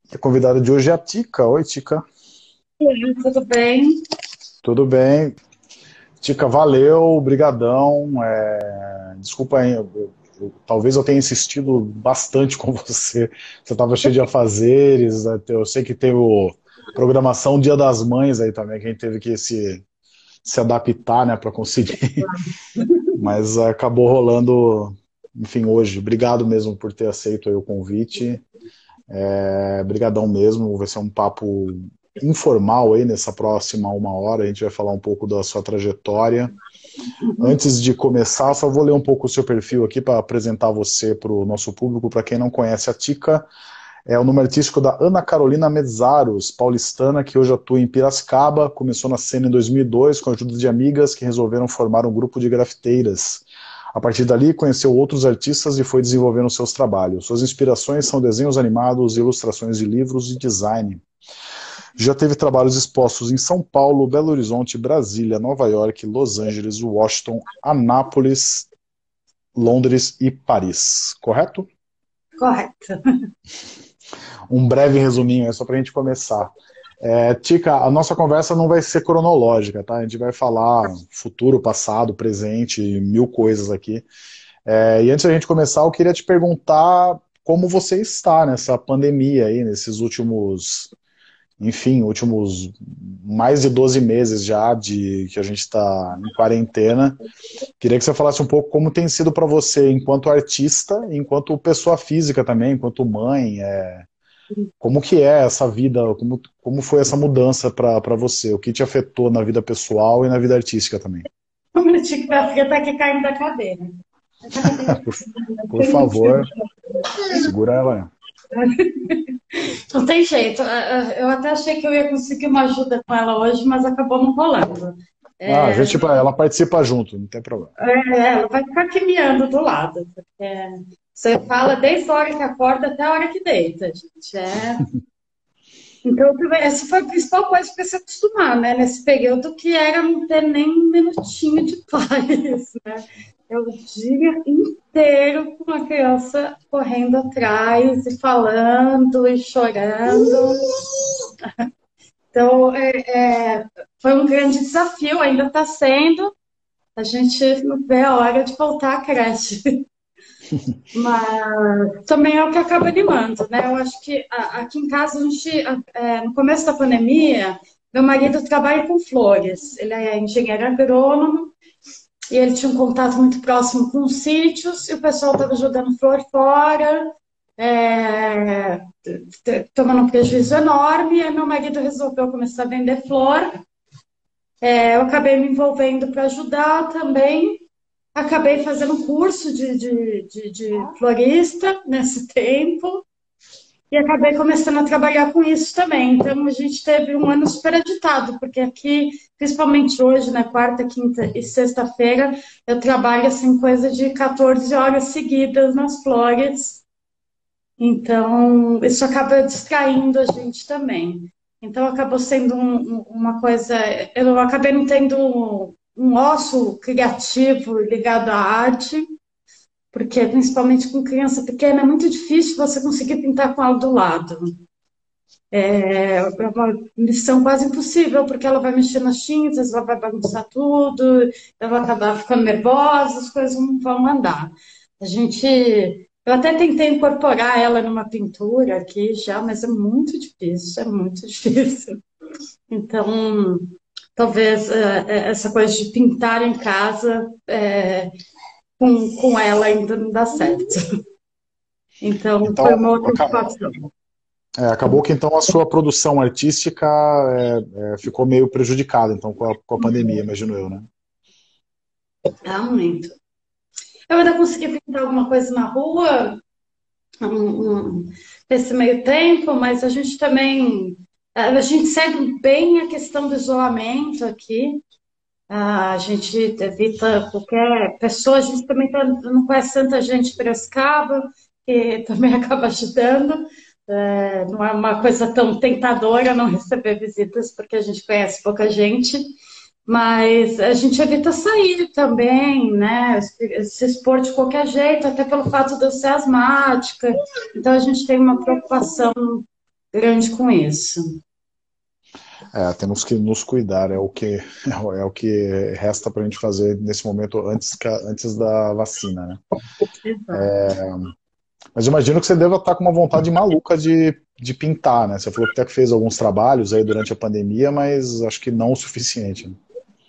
A convidada de hoje é a Tica. Oi, Tica. Oi, tudo bem? Tudo bem? Tica, valeu, brigadão. Desculpa aí, talvez eu tenha insistido bastante com você. Você estava cheio de afazeres, né? Eu sei que teve programação Dia das Mães aí também, que a gente teve que se adaptar, né, para conseguir. Mas acabou rolando, enfim, hoje. Obrigado mesmo por ter aceito aí o convite. Brigadão mesmo, vai ser um papo informal aí nessa próxima uma hora, a gente vai falar um pouco da sua trajetória. Antes de começar, só vou ler um pouco o seu perfil aqui para apresentar você para o nosso público. Para quem não conhece, a Tica é o nome artístico da Ana Carolina Medzaros, paulistana, que hoje atua em Piracicaba, começou na cena em 2002 com a ajuda de amigas que resolveram formar um grupo de grafiteiras. A partir dali, conheceu outros artistas e foi desenvolvendo seus trabalhos. Suas inspirações são desenhos animados, ilustrações de livros e design. Já teve trabalhos expostos em São Paulo, Belo Horizonte, Brasília, Nova York, Los Angeles, Washington, Anápolis, Londres e Paris. Correto? Correto. Um breve resuminho, é só para a gente começar. Tica, a nossa conversa não vai ser cronológica, tá? A gente vai falar futuro, passado, presente, mil coisas aqui. E antes da gente começar, eu queria te perguntar como você está nessa pandemia aí, nesses últimos, enfim, últimos mais de 12 meses já de que a gente está em quarentena. Queria que você falasse um pouco como tem sido para você enquanto artista, enquanto pessoa física também, enquanto mãe, como que é essa vida, como foi essa mudança para você, o que te afetou na vida pessoal e na vida artística também. Um minutinho que minha filha tá aqui caindo da cadeira. Por, por favor, segura ela. Não tem jeito. Eu até achei que eu ia conseguir uma ajuda com ela hoje, mas acabou não rolando. Ah, a É, gente, ela participa junto, não tem problema. ela vai ficar aqui miando do lado, porque você fala desde a hora que acorda até a hora que deita, gente. Então, essa foi a principal coisa para se acostumar, né? Nesse período que era não ter nem um minutinho de paz, né? É o dia inteiro com uma criança correndo atrás e falando e chorando. Então, foi um grande desafio, ainda está sendo. A gente não vê a hora de voltar à creche. Mas também é o que acaba animando, né? Eu acho que aqui em casa, no começo da pandemia, meu marido trabalha com flores. Ele é engenheiro agrônomo e ele tinha um contato muito próximo com os sítios e o pessoal estava jogando flor fora, é, tomando um prejuízo enorme. E aí meu marido resolveu começar a vender flor. Eu acabei me envolvendo para ajudar também. Acabei fazendo um curso de florista nesse tempo e acabei começando a trabalhar com isso também. Então, a gente teve um ano super agitado, porque aqui, principalmente hoje, na quarta, quinta e sexta-feira, eu trabalho assim, coisa de 14 horas seguidas nas flores. Então, isso acaba distraindo a gente também. Então, acabou sendo uma coisa. Eu acabei não tendo um ócio criativo ligado à arte, porque principalmente com criança pequena é muito difícil você conseguir pintar com ela do lado. É uma missão quase impossível, porque ela vai mexer nas tintas, ela vai bagunçar tudo, ela vai acabar ficando nervosa, as coisas não vão andar. Eu até tentei incorporar ela numa pintura aqui já, mas é muito difícil, é muito difícil. Então, talvez essa coisa de pintar em casa com ela ainda não dá certo. Então, foi Então, uma outra situação. acabou que então a sua produção artística ficou meio prejudicada então com a pandemia, imagino eu, né? Tá muito. Eu ainda consegui pintar alguma coisa na rua, nesse meio tempo, mas a gente também. A gente segue bem a questão do isolamento aqui. A gente evita qualquer pessoa, a gente também não conhece tanta gente em Piracicaba, que também acaba ajudando. Não é uma coisa tão tentadora não receber visitas, porque a gente conhece pouca gente, mas a gente evita sair também, né? Se expor de qualquer jeito, até pelo fato de eu ser asmática. Então a gente tem uma preocupação grande com isso. Temos que nos cuidar, é o que resta para a gente fazer nesse momento antes da vacina, né? Exato. Mas eu imagino que você deva estar com uma vontade maluca de pintar, né? Você falou que até que fez alguns trabalhos aí durante a pandemia, mas acho que não o suficiente, né?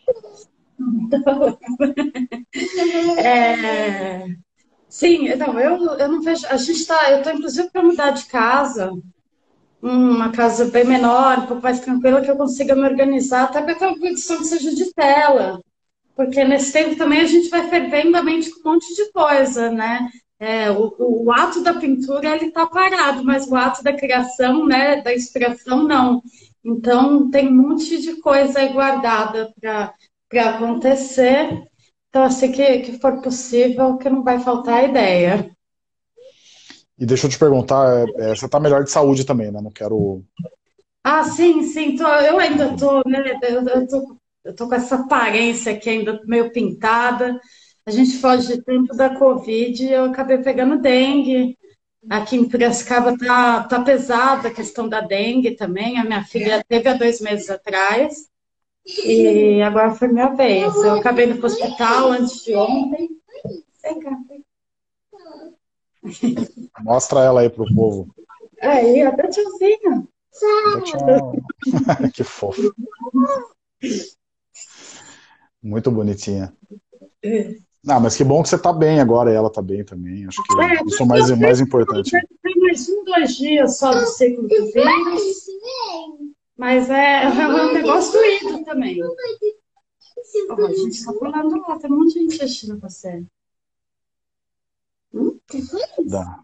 É, sim, não, eu não vejo. Eu estou inclusive para mudar de casa, uma casa bem menor, um pouco mais tranquila, que eu consiga me organizar, até para ter uma produção que seja de tela. Porque nesse tempo também a gente vai fervendo a mente com um monte de coisa, né? O ato da pintura ele está parado, mas o ato da criação, né, da inspiração, não. Então tem um monte de coisa aí guardada para acontecer. Então, assim que for possível, que não vai faltar ideia. E deixa eu te perguntar, você está melhor de saúde também, né? Não quero. Ah, sim, sim, eu ainda tô, né? Eu tô com essa aparência aqui ainda meio pintada. A gente foge de tempo da Covid e eu acabei pegando dengue. Aqui em Piracicaba tá pesada a questão da dengue também. A minha filha teve há 2 meses atrás e agora foi minha vez. Eu acabei no hospital antes de ontem. Vem cá. Mostra ela aí pro povo. Aí, até tiozinho. Dá tchau. Que fofo. Muito bonitinha. Ah, mas que bom que você tá bem agora e ela tá bem também. Acho que isso é o mais importante. Tem mais 2 dias só do ciclo do vírus, mas é um negócio doído também. Ó, a gente tá falando lá, tem um monte de gente assistindo você. Que foi isso? Dá.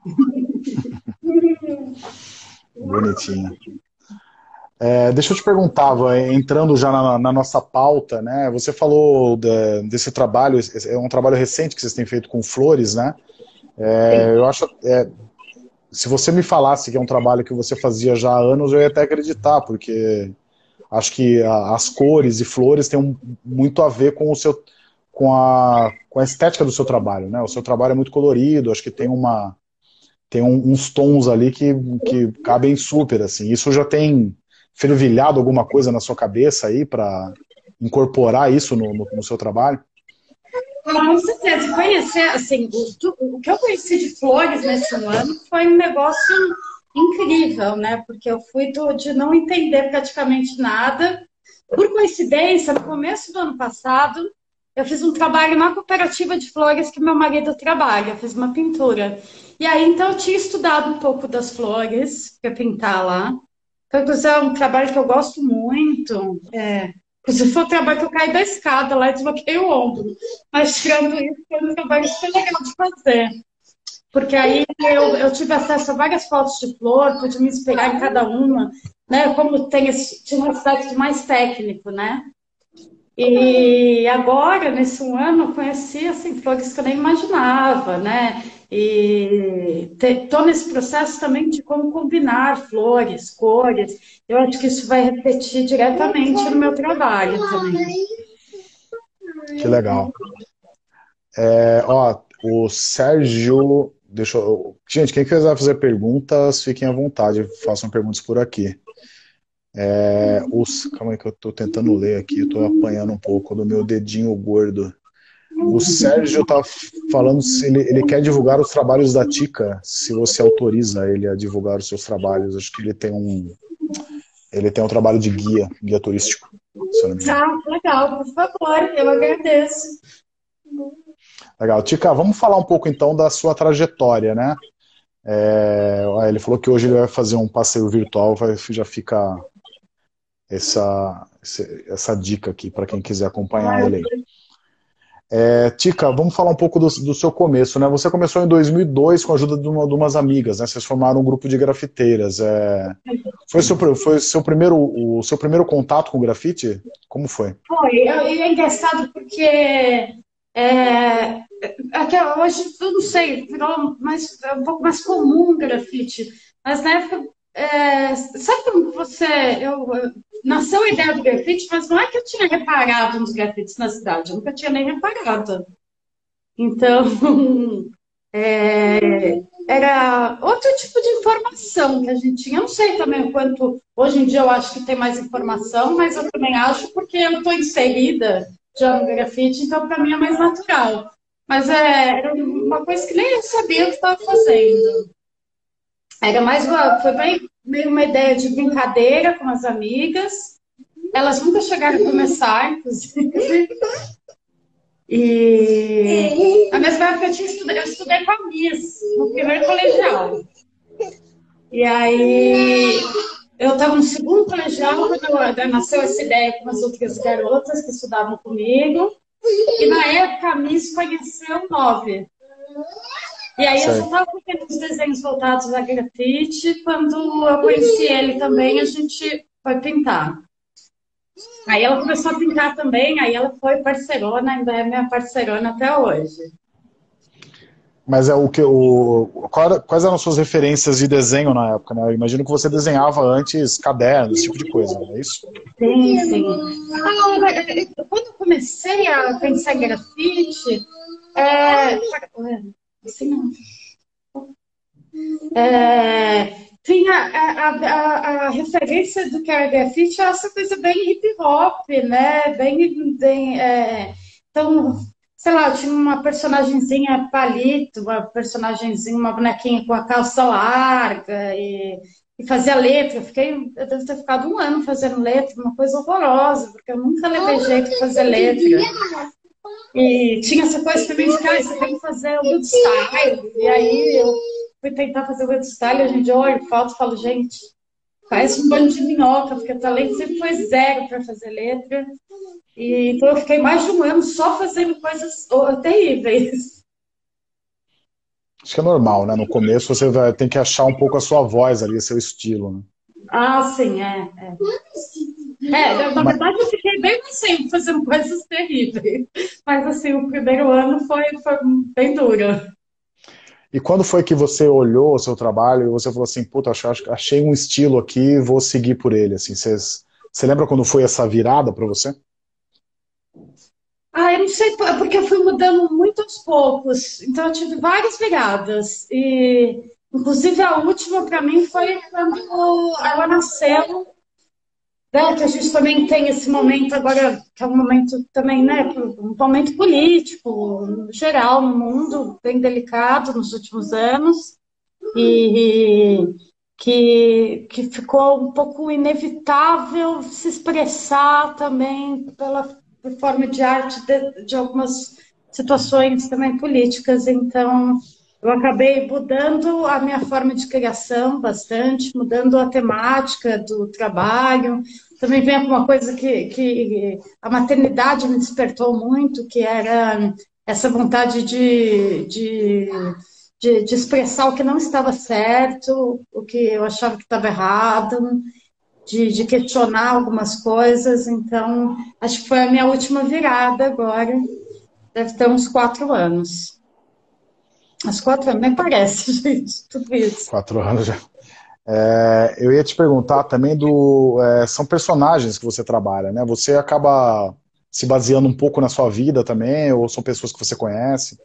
Bonitinha. Deixa eu te perguntar, entrando já na nossa pauta, né? Você falou desse trabalho, é um trabalho recente que vocês têm feito com flores, né? Eu acho, se você me falasse que é um trabalho que você fazia já há anos, eu ia até acreditar, porque acho que as cores e flores têm muito a ver com com a estética do seu trabalho, né? O seu trabalho é muito colorido, acho que tem uns tons ali que cabem super, assim. Isso já tem fervilhado alguma coisa na sua cabeça aí para incorporar isso no seu trabalho? Com certeza, conhecer, assim, o que eu conheci de flores nesse ano foi um negócio incrível, né? Porque eu fui de não entender praticamente nada. Por coincidência, no começo do ano passado, eu fiz um trabalho na cooperativa de flores que meu marido trabalha, eu fiz uma pintura. E aí, então, eu tinha estudado um pouco das flores para pintar lá. Então, inclusive, é um trabalho que eu gosto muito. Inclusive, foi um trabalho que eu caí da escada lá e desloquei o ombro. Mas, tirando isso, foi um trabalho super legal de fazer. Porque aí eu tive acesso a várias fotos de flor, pude me inspirar em cada uma, né? Como tinha um aspecto mais técnico, né? E agora, nesse um ano, eu conheci assim, flores que eu nem imaginava, né? E estou nesse processo também de como combinar flores, cores. Eu acho que isso vai refletir diretamente no meu trabalho também. Que legal. Ó, o Sérgio, gente, quem quiser fazer perguntas, fiquem à vontade, façam perguntas por aqui. Calma aí que eu tô tentando ler aqui, eu tô apanhando um pouco do meu dedinho gordo. O Sérgio tá falando se ele quer divulgar os trabalhos da Tica, se você autoriza ele a divulgar os seus trabalhos. Acho que ele tem um trabalho de guia turístico, se eu não me engano. Ah, legal, por favor, eu agradeço. Legal. Tica, vamos falar um pouco então da sua trajetória, né? Ele falou que hoje ele vai fazer um passeio virtual, já fica essa dica aqui para quem quiser acompanhar ele aí. Tica, vamos falar um pouco do seu começo, né? Você começou em 2002 com a ajuda de umas amigas, né? Vocês formaram um grupo de grafiteiras. Foi o seu primeiro contato com o grafite? Como foi? Foi, é engraçado porque hoje eu não sei, virou um pouco mais comum o grafite, mas na época, sabe como nasceu a ideia do grafite, mas não é que eu tinha reparado nos grafites na cidade, eu nunca tinha nem reparado. Então, era outro tipo de informação que a gente tinha. Eu não sei também o quanto, hoje em dia eu acho que tem mais informação, mas eu também acho porque eu estou inserida já no grafite, então para mim é mais natural. Mas era uma coisa que nem eu sabia o que estava fazendo. Era mais foi bem, meio uma ideia de brincadeira com as amigas. Elas nunca chegaram a começar, inclusive. E na mesma época eu estudei com a Miss, no primeiro colegial. E aí eu estava no segundo colegial quando nasceu essa ideia com as outras garotas que estudavam comigo. E na época a Miss conheceu o Nove. E aí eu já Sei. estava fazendo os desenhos voltados a grafite. Quando eu conheci ele também, a gente foi pintar. Aí ela começou a pintar também, aí ela foi parcerona, ainda é minha parcerona até hoje. Mas é o que quais eram as suas referências de desenho na época, né? Eu imagino que você desenhava antes cadernos, esse tipo de coisa, não é isso? Sim, sim. Quando eu comecei a pensar em grafite, é, assim não. Tinha a referência do que era grafite, é essa coisa bem hip hop, né? Então, sei lá, tinha uma personagenzinha palito, uma personagenzinha, uma bonequinha com a calça larga e fazia letra. Eu devo ter ficado um ano fazendo letra, uma coisa horrorosa, porque eu nunca levei jeito de fazer letra. E tinha essa coisa também de que você tem que fazer o good style. E aí eu fui tentar fazer o good style, hoje em dia eu olho foto e falo, gente, faz um bando de minhoca, porque o talento sempre foi zero para fazer letra. E, então eu fiquei mais de um ano só fazendo coisas terríveis. Acho que é normal, né? No começo você tem que achar um pouco a sua voz ali, seu estilo, né? Ah, sim, na Mas, verdade, eu fiquei bem mais tempo fazendo coisas terríveis. Mas, assim, o primeiro ano foi bem duro. e quando foi que você olhou o seu trabalho e você falou assim, puta, achei um estilo aqui, vou seguir por ele, assim, você lembra quando foi essa virada para você? Ah, eu não sei, porque eu fui mudando muito aos poucos. Então, eu tive várias viradas. E, inclusive, a última para mim foi quando ela nasceu, né? Que a gente também tem esse momento agora, que é um momento também, né? Um momento político, no geral, no mundo, bem delicado nos últimos anos. E que ficou um pouco inevitável se expressar também por forma de arte de algumas situações também políticas. Então, eu acabei mudando a minha forma de criação bastante, mudando a temática do trabalho. Também vem alguma coisa que a maternidade me despertou muito, que era essa vontade de expressar o que não estava certo, o que eu achava que estava errado, de questionar algumas coisas. Então, acho que foi a minha última virada agora. Deve ter uns 4 anos. Uns 4 anos, nem parece, gente, tudo isso. 4 anos já. Eu ia te perguntar também são personagens que você trabalha, né? Você acaba se baseando um pouco na sua vida também, ou são pessoas que você conhece?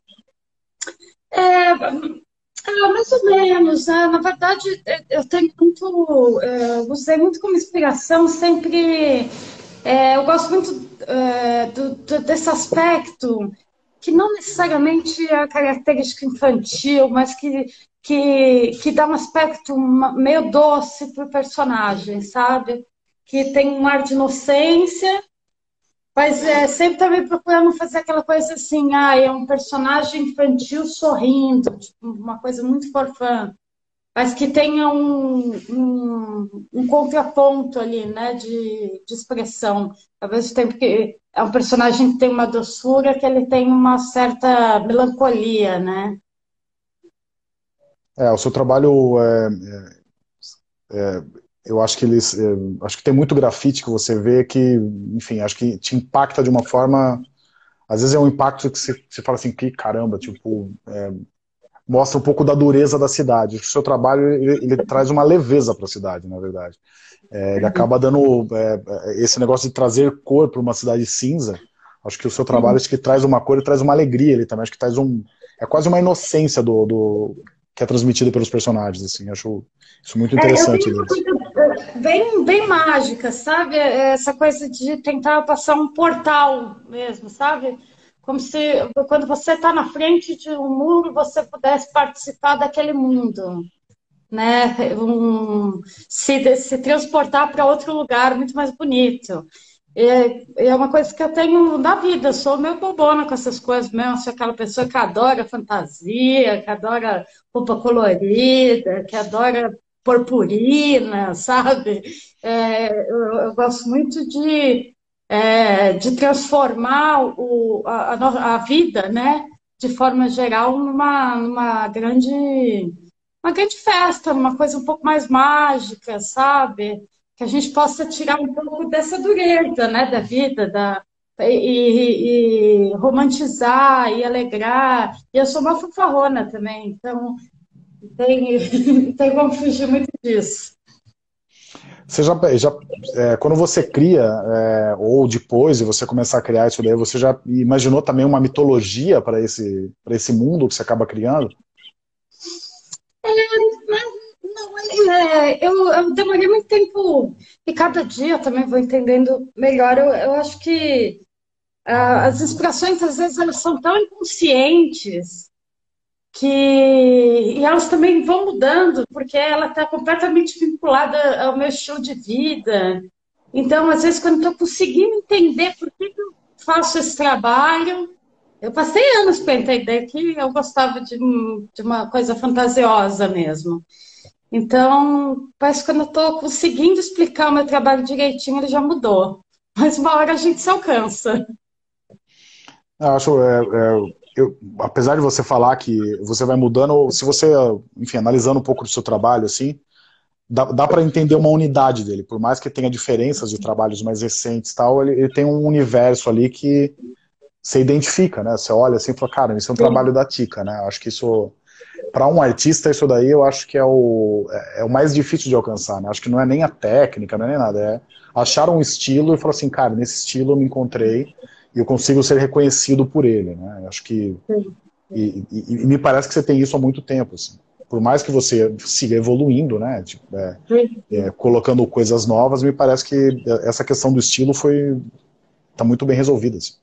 Mais ou menos, né? Na verdade, eu tenho muito, usei muito como inspiração sempre. Eu gosto muito desse aspecto que não necessariamente é a característica infantil, mas que dá um aspecto meio doce para o personagem, sabe? Que tem um ar de inocência, mas sempre também procurando fazer aquela coisa assim, é um personagem infantil sorrindo, tipo, uma coisa muito forfã, mas que tenha um contraponto ali, né, de expressão. Ao mesmo tempo que é um personagem que tem uma doçura, que ele tem uma certa melancolia, né? O seu trabalho, eu acho que acho que tem muito grafite que você vê que, enfim, acho que te impacta de uma forma, às vezes é um impacto que você fala assim, que caramba, tipo, mostra um pouco da dureza da cidade. O seu trabalho, ele traz uma leveza para a cidade, na verdade. Ele acaba dando esse negócio de trazer cor para uma cidade cinza. Acho que o seu trabalho acho que traz uma cor e traz uma alegria. Ele também acho que traz é quase uma inocência que é transmitida pelos personagens, assim, acho isso muito Eu interessante tenho uma deles. coisa bem mágica, sabe? Essa coisa de tentar passar um portal mesmo, sabe? Como se quando você está na frente de um muro, você pudesse participar daquele mundo, né? Se transportar para outro lugar muito mais bonito. É uma coisa que eu tenho na vida, eu sou meio bobona com essas coisas mesmo, sou aquela pessoa que adora fantasia, que adora roupa colorida, que adora purpurina, sabe? Eu gosto muito de transformar a vida, né, de forma geral, uma grande festa, uma coisa um pouco mais mágica, sabe? Que a gente possa tirar um pouco dessa dureza, né, da vida, e romantizar e alegrar. E eu sou uma fanfarrona também, então tem, tem como fugir muito disso. Você quando você cria, ou depois de você começar a criar isso daí, você já imaginou também uma mitologia para esse mundo que você acaba criando? Eu demorei muito tempo, e cada dia eu também vou entendendo melhor. Eu acho que as inspirações, às vezes, elas são tão inconscientes e elas também vão mudando, porque ela está completamente vinculada ao meu estilo de vida. Então, às vezes, quando estou conseguindo entender por que eu faço esse trabalho, eu passei anos para entender que eu gostava de uma coisa fantasiosa mesmo. Então, parece que quando eu estou conseguindo explicar o meu trabalho direitinho, ele já mudou. Mas uma hora a gente se alcança. Eu acho, apesar de você falar que você vai mudando, se você, enfim, analisando um pouco do seu trabalho, assim, dá para entender uma unidade dele, por mais que tenha diferenças de trabalhos mais recentes e tal, ele tem um universo ali que você identifica, né? Você olha assim e fala, cara, isso é um trabalho da Tika, né? Eu acho que isso, para um artista, isso daí eu acho que é o mais difícil de alcançar, né? Acho que não é nem a técnica, não é nem nada, é achar um estilo e falar assim, cara, nesse estilo eu me encontrei e eu consigo ser reconhecido por ele, né? Eu acho que e me parece que você tem isso há muito tempo, assim. Por mais que você siga evoluindo, né? Tipo, colocando coisas novas, me parece que essa questão do estilo tá muito bem resolvida, assim.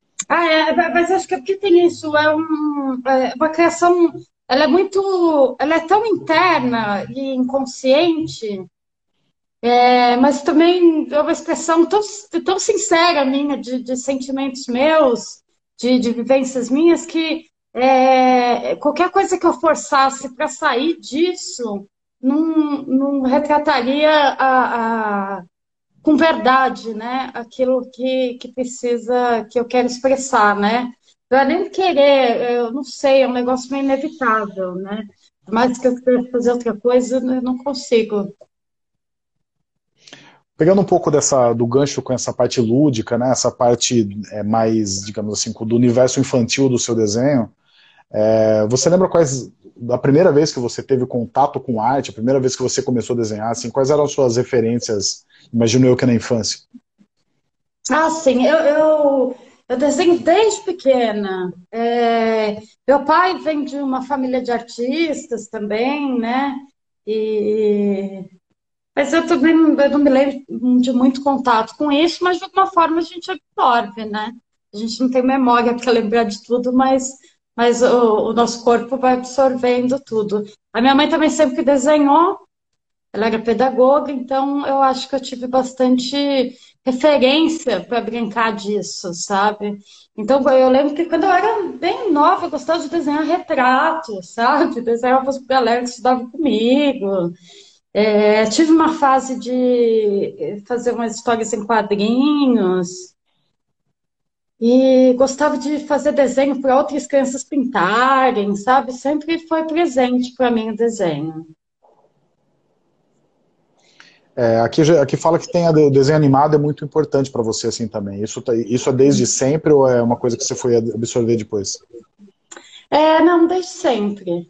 Mas acho que é porque tem isso, uma criação, ela é muito, ela é tão interna e inconsciente, mas também é uma expressão tão sincera minha, de sentimentos meus, de vivências minhas, que qualquer coisa que eu forçasse para sair disso não retrataria com verdade, né? Aquilo que precisa, que eu quero expressar, né? Não é nem querer, eu não sei, é um negócio meio inevitável, né? Mas que eu quero fazer outra coisa, eu não consigo. Pegando um pouco do gancho com essa parte lúdica, né? Essa parte mais, digamos assim, do universo infantil do seu desenho, você lembra da primeira vez que você teve contato com arte, a primeira vez que você começou a desenhar, assim, quais eram as suas referências, imagino eu que na infância? Sim, eu desenho desde pequena. Meu pai vem de uma família de artistas também, né? E, mas eu não me lembro de muito contato com isso, mas de alguma forma a gente absorve, né? A gente não tem memória para lembrar de tudo, mas o nosso corpo vai absorvendo tudo. A minha mãe também sempre desenhou, ela era pedagoga, então eu acho que eu tive bastante referência para brincar disso, sabe? Então eu lembro que quando eu era bem nova, eu gostava de desenhar retrato, sabe? Desenhava para galera que estudava comigo. Tive uma fase de fazer umas histórias em quadrinhos e gostava de fazer desenho para outras crianças pintarem, sabe? Sempre foi presente para mim o desenho. Aqui fala que o desenho animado é muito importante para você assim também. Isso é desde sempre ou é uma coisa que você foi absorver depois? Não, desde sempre.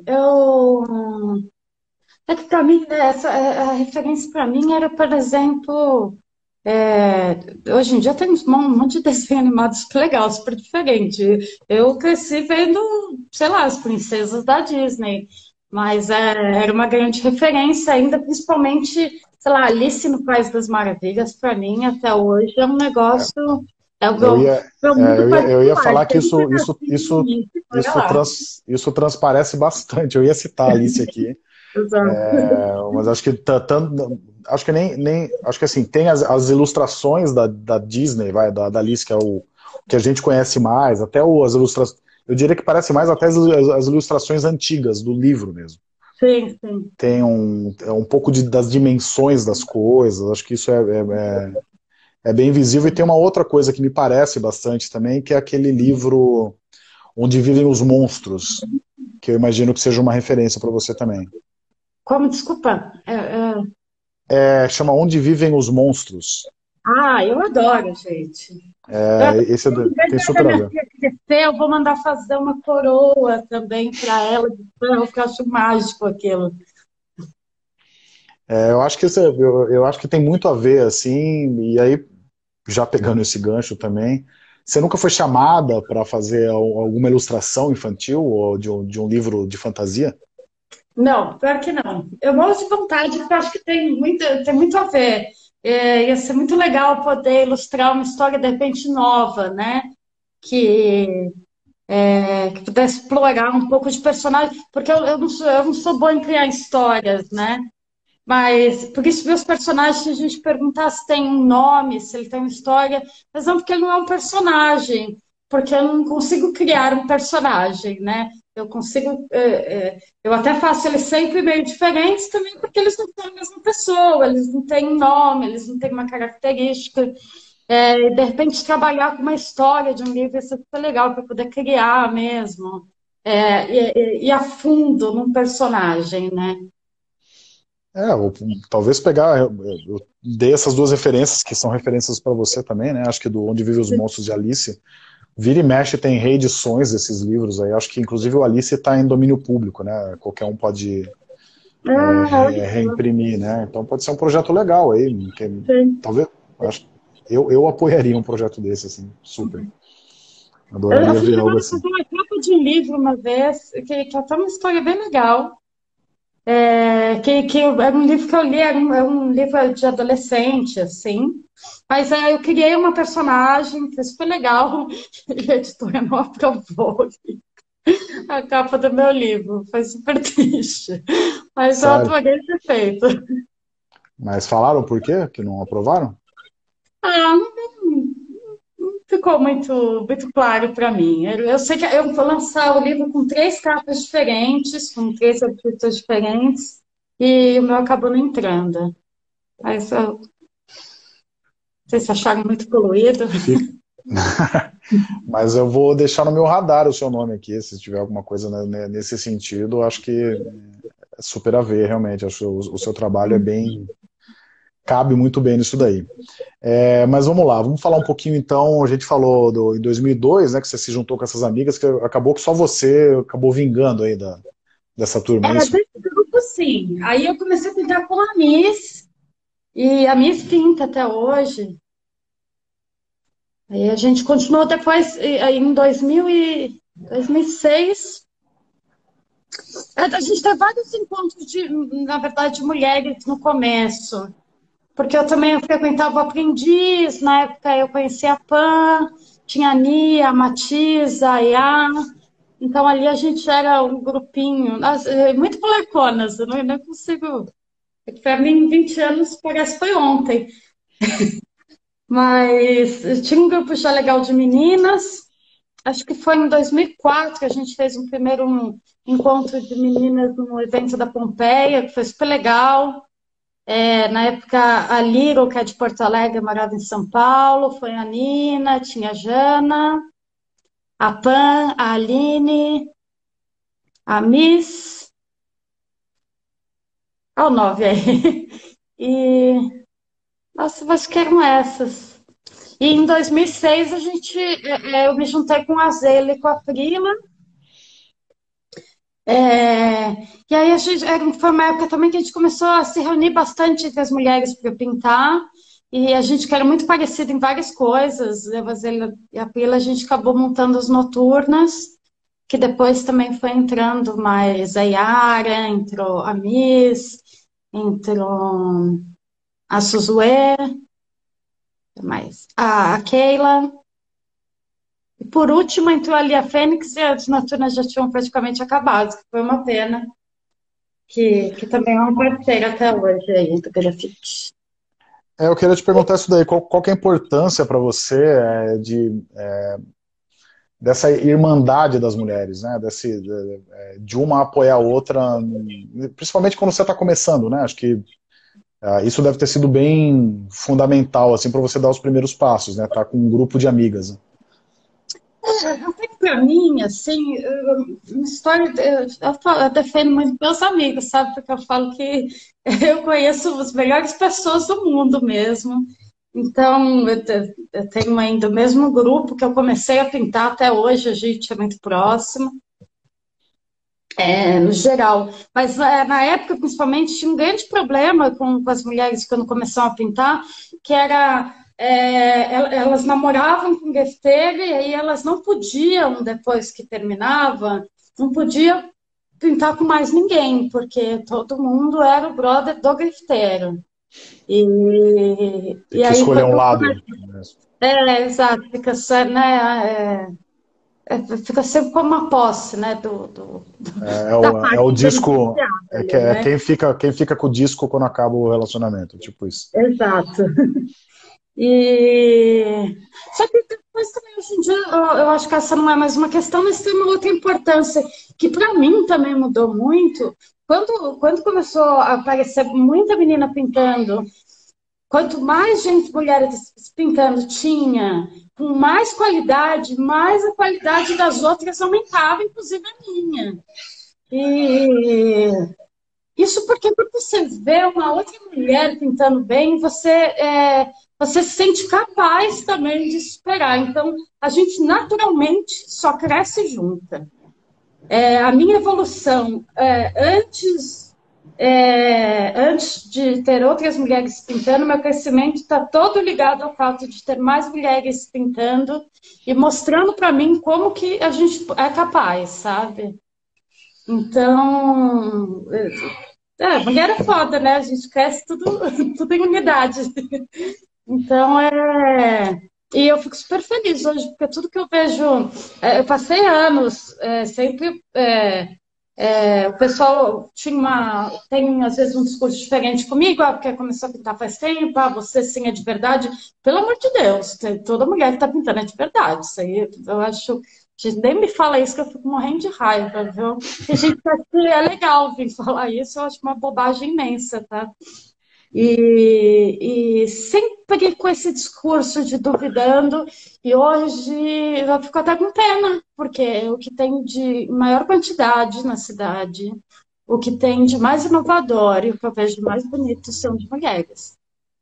É que para mim, né, a referência para mim era, por exemplo, hoje em dia tem um monte de desenho animado super legal, super diferente. Eu cresci vendo, sei lá, as princesas da Disney. Mas era uma grande referência ainda, principalmente, sei lá, Alice no País das Maravilhas, para mim, até hoje, é um negócio, é o Eu ia, meu mundo eu ia particular. falar que Tem um pedacinho de mim que mora lá. isso transparece bastante. Eu ia citar a Alice aqui, Exato. mas acho que acho que acho que assim tem as ilustrações da Disney, da Alice, que é o que a gente conhece mais, até as ilustrações. Eu diria que parece mais até as ilustrações antigas do livro mesmo. Sim, sim. Tem um pouco das dimensões das coisas. Acho que isso é bem visível. E tem uma outra coisa que me parece bastante também, que é aquele livro Onde Vivem os Monstros, que eu imagino que seja uma referência para você também. Como, desculpa. Chama Onde Vivem os Monstros. Eu adoro, gente. Esse tem Quando a super a minha ver. filha crescer, eu vou mandar fazer uma coroa também para ela, de ferro, porque eu acho mágico aquilo. Eu acho que eu acho que tem muito a ver, assim, e aí, já pegando esse gancho também, você nunca foi chamada para fazer alguma ilustração infantil ou de um livro de fantasia? Não, pior que não. Eu morro de vontade, porque eu acho que tem muito a ver. Ia ser muito legal poder ilustrar uma história de repente nova, né? Que, que pudesse explorar um pouco de personagem, porque eu não sou boa em criar histórias, né? Mas por isso meus personagens, se a gente perguntar se tem um nome, se ele tem uma história, mas não porque ele não é um personagem, porque eu não consigo criar um personagem, né? Eu consigo, eu até faço eles sempre meio diferentes também, porque eles não são a mesma pessoa, eles não têm um nome, eles não têm uma característica. E de repente trabalhar com uma história de um livro, isso é super legal para poder criar mesmo, e a fundo num personagem, né? Talvez pegar. Eu dei essas duas referências, que são referências para você também, né? Acho que do Onde Vivem os Monstros de Alice. Vira e mexe tem reedições desses livros aí. Acho que inclusive o Alice está em domínio público, né? Qualquer um pode Olha só. reimprimir, né? Então pode ser um projeto legal aí. Talvez. Acho, eu apoiaria um projeto desse, assim, super. Eu Adoraria fui ver algo chamada para assim. fazer uma capa de um livro uma vez, que é até uma história bem legal. Que era um livro que eu li, é um livro de adolescente, assim. Mas eu criei uma personagem, foi super legal, e a editora não aprovou a capa do meu livro. Foi super triste. Mas eu Sério. adorei ter feito. Mas falaram por quê que não aprovaram? Não ficou muito claro para mim. Eu sei que eu vou lançar o livro com três capas diferentes, com três artistas diferentes, e o meu acabou não entrando. Mas eu não sei se acharam muito poluído. Fica. Mas eu vou deixar no meu radar o seu nome aqui, se tiver alguma coisa nesse sentido, acho que é super a ver, realmente. Acho que o seu trabalho cabe muito bem nisso daí. Mas vamos lá, vamos falar um pouquinho então. A gente falou em 2002, né, que você se juntou com essas amigas, que acabou que só você acabou vingando aí dessa turma, é isso? Desse grupo, sim. Aí eu comecei a cuidar com a Miss, e a Miss pinta até hoje. Aí a gente continuou depois, aí em 2006. A gente teve vários encontros na verdade, de mulheres no começo. Porque eu também frequentava o Aprendiz, na época eu conhecia a Pan, tinha a Nia, a Matiza, a Iá. Então ali a gente era um grupinho, muito moleconas, eu não consigo. Para mim, 20 anos parece que foi ontem. Mas tinha um grupo já legal de meninas. Acho que foi em 2004 que a gente fez um primeiro encontro de meninas no evento da Pompeia, que foi super legal. Na época, a Little, que é de Porto Alegre, morava em São Paulo, foi a Nina, tinha a Jana, a Pan, a Aline, a Miss, olha o nove aí. E, nossa, acho que eram essas. E em 2006 eu me juntei com a Zela e com a Frila. E aí foi uma época também que a gente começou a se reunir bastante entre as mulheres para pintar. E a gente que era muito parecido em várias coisas. Eu, a Zela e a Frila, a gente acabou montando as noturnas. que depois também foi entrando mais a Yara, entrou a Miss, entrou a Suzue, mais a Keila. E por último entrou ali a Fênix e as noturnas já tinham praticamente acabado, que foi uma pena, que também é uma parceira até hoje aí do grafite. Eu queria te perguntar isso daí, qual que é a importância para você dessa irmandade das mulheres, né? De uma apoiar a outra, principalmente quando você está começando, né? Acho que isso deve ter sido bem fundamental, assim, para você dar os primeiros passos, né? Tá com um grupo de amigas. Né? Até que para mim, assim, uma história, eu defendo muito meus amigos, sabe? Porque eu falo que eu conheço as melhores pessoas do mundo mesmo. Então, eu tenho ainda o mesmo grupo que eu comecei a pintar até hoje, a gente é muito próximo, no geral. Mas na época, principalmente, tinha um grande problema com as mulheres quando começaram a pintar, que era elas namoravam com grafiteiro e aí elas não podiam, depois que terminava, não podia pintar com mais ninguém, porque todo mundo era o brother do grafiteiro. Tem E que aí, escolher quando um eu lado. comecei, exato, fica sempre como uma posse, né, da É parte o disco, beneficiada ali, né? quem fica com o disco quando acaba o relacionamento, tipo isso. Exato. E só que depois também hoje em dia eu acho que essa não é mais uma questão, mas tem uma outra importância que para mim também mudou muito. Quando começou a aparecer muita menina pintando, quanto mais gente, mulheres pintando tinha, com mais qualidade, mais a qualidade das outras aumentava, inclusive a minha. E isso porque quando você vê uma outra mulher pintando bem, você se sente capaz também de superar. Então, a gente naturalmente só cresce junta. A minha evolução, antes de ter outras mulheres pintando, meu crescimento está todo ligado ao fato de ter mais mulheres pintando e mostrando para mim como que a gente é capaz, sabe? Então, mulher é foda, né? A gente cresce tudo, tudo em unidade. Então, E eu fico super feliz hoje, porque tudo que eu vejo. Eu passei anos sempre. O pessoal tem às vezes um discurso diferente comigo, porque começou a pintar faz tempo, você sim é de verdade. Pelo amor de Deus, toda mulher que está pintando é de verdade. Isso aí eu acho. Gente, nem me fala isso que eu fico morrendo de raiva, viu? Tem gente que acha que é legal vir falar isso, eu acho uma bobagem imensa, tá? E sempre com esse discurso de duvidando, e hoje eu fico até com pena, porque o que tem de maior quantidade na cidade, o que tem de mais inovador e o que eu vejo de mais bonito são de mulheres.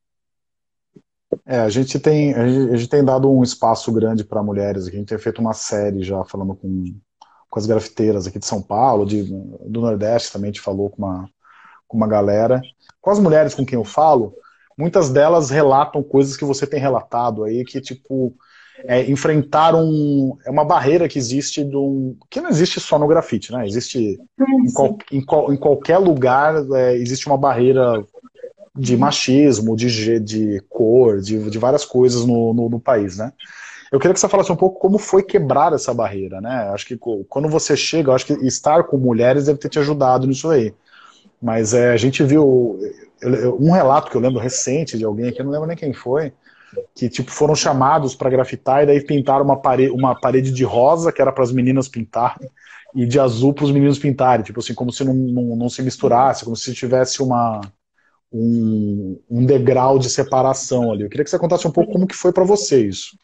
A gente tem dado um espaço grande para mulheres, a gente tem feito uma série já falando com as grafiteiras aqui de São Paulo, do Nordeste também, a gente falou com uma galera. Com as mulheres com quem eu falo, muitas delas relatam coisas que você tem relatado aí, que tipo, enfrentaram uma barreira que existe que não existe só no grafite, né? Existe em qualquer lugar, existe uma barreira de machismo, de cor, de várias coisas no país, né? Eu queria que você falasse um pouco como foi quebrar essa barreira, né? Acho que quando você chega, eu acho que estar com mulheres deve ter te ajudado nisso aí. Mas a gente viu um relato que eu lembro recente de alguém aqui, eu não lembro nem quem foi, que tipo foram chamados para grafitar e daí pintaram uma parede de rosa, que era para as meninas pintarem, e de azul para os meninos pintarem, tipo assim, como se não se misturasse, como se tivesse um degrau de separação ali. Eu queria que você contasse um pouco como que foi para você isso.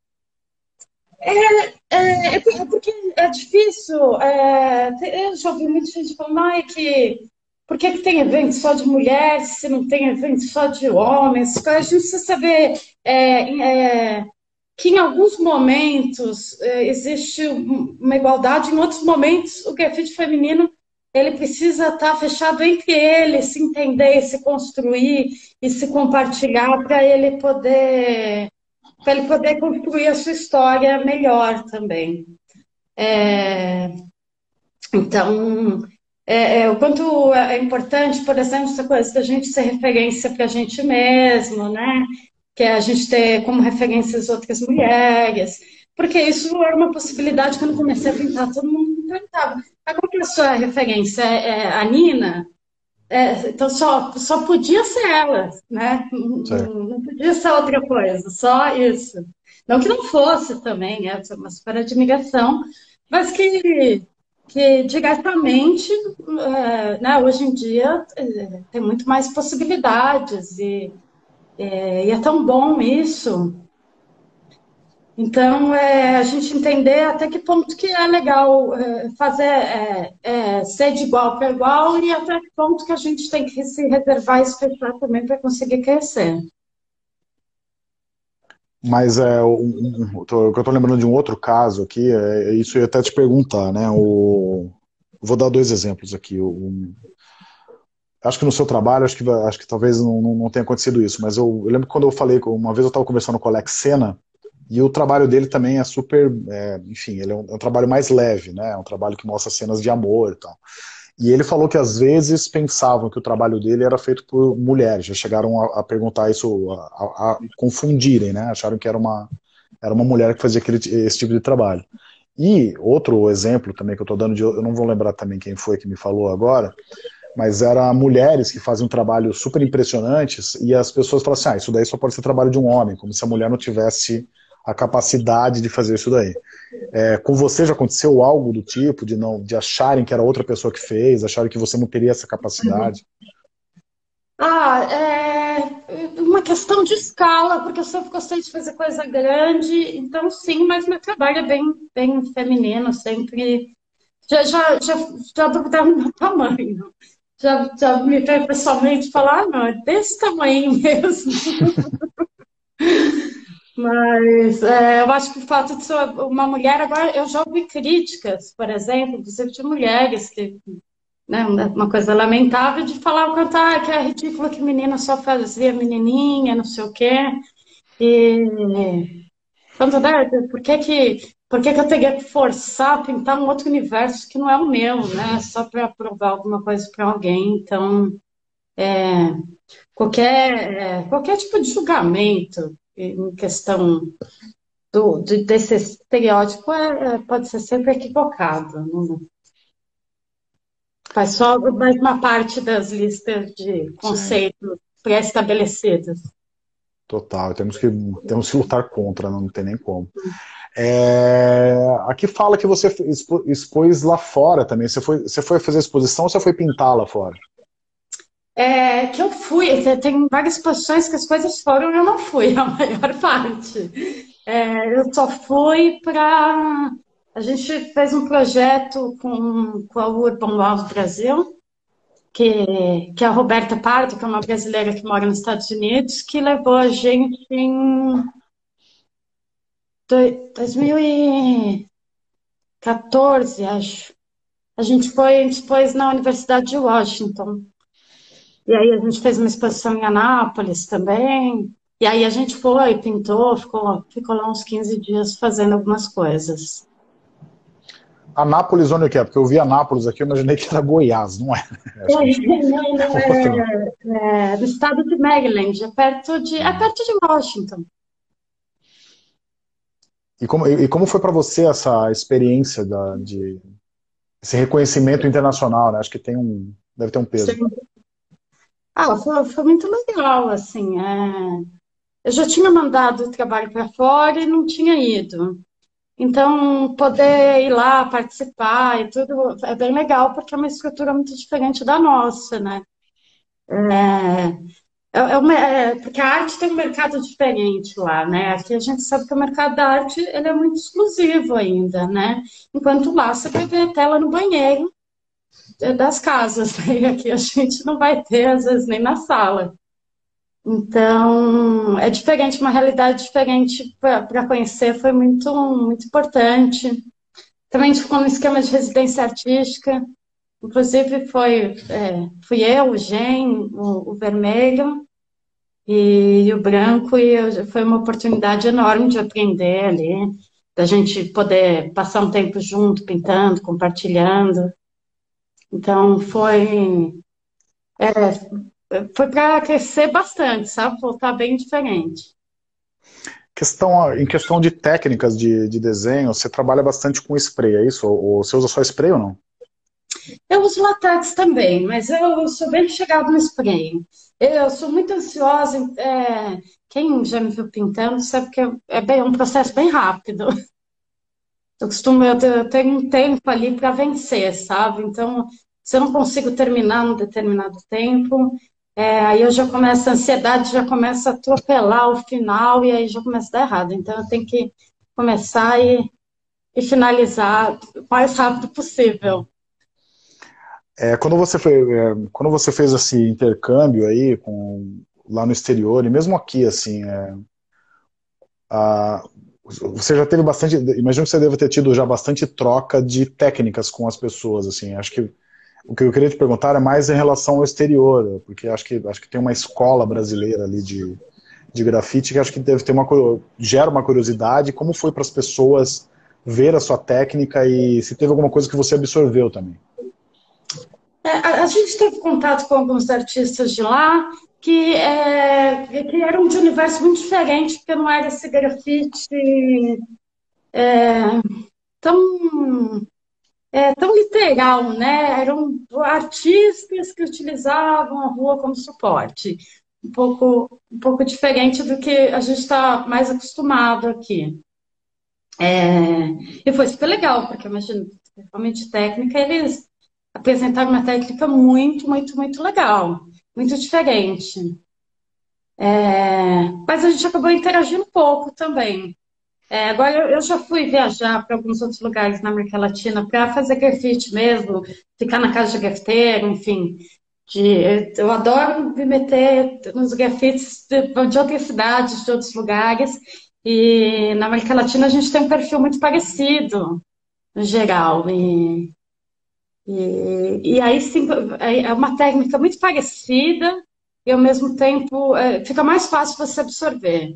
Porque é difícil. Eu já ouvi muita gente falando, por que tem evento só de mulheres, se não tem evento só de homens? A gente precisa saber que em alguns momentos existe uma igualdade, em outros momentos o grafite feminino ele precisa estar fechado entre eles, se entender, se construir e se compartilhar para ele poder construir a sua história melhor também. É, então, o quanto é importante, por exemplo, essa coisa da gente ser referência para a gente mesmo, né? Que é a gente ter como referência as outras mulheres, porque isso era uma possibilidade quando eu comecei a pintar, todo mundo me perguntava, ah, como que é a sua referência? É a Nina? Então só podia ser ela, né? Certo. Não podia ser outra coisa, só isso. Não que não fosse também, uma super admiração, mas que diretamente, né, hoje em dia, tem muito mais possibilidades e é tão bom isso. Então, a gente entender até que ponto que é legal fazer, ser de igual para igual e até que ponto que a gente tem que se reservar e especial também para conseguir crescer. Mas o que eu tô lembrando de um outro caso aqui, isso eu ia até te perguntar, né? Vou dar dois exemplos aqui. Acho que no seu trabalho, acho que talvez não tenha acontecido isso, mas eu lembro que quando eu falei, uma vez eu estava conversando com o Alex Sena, e o trabalho dele também é super, enfim, ele é um trabalho mais leve, né? É um trabalho que mostra cenas de amor e tal. E ele falou que às vezes pensavam que o trabalho dele era feito por mulheres, já chegaram a perguntar isso, a confundirem, né? Acharam que era uma mulher que fazia esse tipo de trabalho. E outro exemplo também que eu estou dando, eu não vou lembrar também quem foi que me falou agora, mas era mulheres que faziam trabalhos super impressionantes e as pessoas falavam assim, isso daí só pode ser trabalho de um homem, como se a mulher não tivesse a capacidade de fazer isso daí. Com você já aconteceu algo do tipo, de acharem que era outra pessoa que fez, acharem que você não teria essa capacidade? É uma questão de escala, porque eu sempre gostei de fazer coisa grande, então sim, mas meu trabalho é bem feminino, sempre. Já duvidaram do meu tamanho. Já me veio pessoalmente falar, não, é desse tamanho mesmo. Mas eu acho que o fato de ser uma mulher, agora eu já ouvi críticas, por exemplo, inclusive de mulheres, que, né, uma coisa lamentável de falar o quanto que é ridículo que menina só fazia menininha, não sei o quê. E quando, né, por que que eu teria que forçar a pintar um outro universo que não é o meu, né? Só para provar alguma coisa para alguém. Então, qualquer tipo de julgamento em questão desse estereótipo pode ser sempre equivocado. Faz só mais uma parte das listas de Sim, conceitos pré-estabelecidos. total. Temos que lutar contra, não tem nem como. Aqui fala que você expôs lá fora também. Você foi fazer exposição ou você foi pintar lá fora? Que eu fui, tem várias exposições que as coisas foram e eu não fui, a maior parte. Eu só fui para. A gente fez um projeto com a Urban Wow do Brasil, que é a Roberta Pardo, que é uma brasileira que mora nos Estados Unidos, que levou a gente em 2014, acho. A gente expôs na Universidade de Washington. E aí a gente fez uma exposição em Anápolis também. E aí a gente foi, pintou, ficou lá uns 15 dias fazendo algumas coisas. Anápolis, onde que é? Porque eu vi Anápolis aqui, eu imaginei que era Goiás, não é? Acho que Não, não, é outro. é do estado de Maryland, é perto de Washington. E como foi para você essa experiência de esse reconhecimento internacional, né? Acho que deve ter um peso. Sim. Foi muito legal, assim. Eu já tinha mandado o trabalho para fora e não tinha ido. Então, poder ir lá participar e tudo é bem legal, porque é uma estrutura muito diferente da nossa, né? Porque a arte tem um mercado diferente lá, né? Aqui a gente sabe que o mercado da arte ele é muito exclusivo ainda, né? Enquanto lá você vai ver tela no banheiro das casas, né? E aqui a gente não vai ter, às vezes, nem na sala. Então, é diferente, uma realidade diferente para conhecer, foi muito, muito importante. Também a gente ficou no esquema de residência artística, inclusive fui eu, o Gen, o Vermelho e o Branco, foi uma oportunidade enorme de aprender ali. da gente poder passar um tempo junto, pintando, compartilhando. Então, foi para crescer bastante, sabe? Voltar bem diferente. Em questão de técnicas de desenho, você trabalha bastante com spray, é isso? Ou você usa só spray ou não? Eu uso latex também, mas eu sou bem chegada no spray. Eu sou muito ansiosa. Quem já me viu pintando sabe que é um processo bem rápido. Eu tenho um tempo ali para vencer, sabe? Então, se eu não consigo terminar num determinado tempo, aí eu já começo, a ansiedade já começa a atropelar o final e aí já começa a dar errado. Então, eu tenho que começar e finalizar o mais rápido possível. Quando você fez esse intercâmbio aí lá no exterior, e mesmo aqui, assim, a- você já teve bastante, imagino que você deve ter tido já bastante troca de técnicas com as pessoas, assim, acho que o que eu queria te perguntar é mais em relação ao exterior, porque acho que tem uma escola brasileira ali de grafite que acho que deve ter gera uma curiosidade, como foi para as pessoas ver a sua técnica e se teve alguma coisa que você absorveu também. A gente teve contato com alguns artistas de lá que eram de um universo muito diferente, porque não era esse grafite tão, tão literal, né? Eram artistas que utilizavam a rua como suporte. Um pouco diferente do que a gente está mais acostumado aqui. E foi super legal, porque imagina, realmente técnica, eles apresentaram uma técnica muito, muito, muito legal, muito diferente. Mas a gente acabou interagindo um pouco também. Agora eu já fui viajar para alguns outros lugares na América Latina para fazer grafite mesmo, ficar na casa de grafiteiro, enfim. Eu adoro me meter nos grafites de outras cidades, de outros lugares. E na América Latina a gente tem um perfil muito parecido, no geral. E aí sim, é uma técnica muito parecida e ao mesmo tempo fica mais fácil você absorver.